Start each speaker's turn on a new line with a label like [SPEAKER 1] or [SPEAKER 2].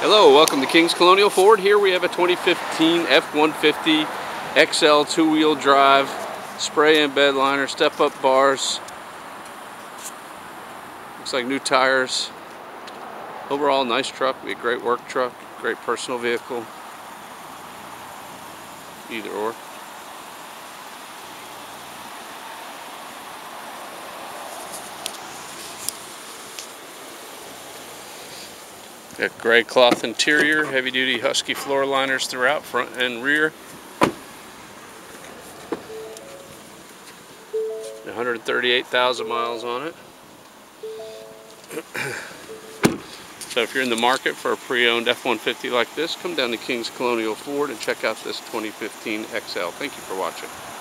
[SPEAKER 1] Hello, welcome to King's Colonial Ford. Here we have a 2015 F-150 XL two-wheel drive, spray and bed liner, step-up bars. Looks like new tires. Overall, nice truck. Be a great work truck, great personal vehicle. Either or. Got gray cloth interior, heavy duty Husky floor liners throughout, front and rear. 138,000 miles on it. So if you're in the market for a pre-owned F-150 like this, come down to King's Colonial Ford and check out this 2015 XL. Thank you for watching.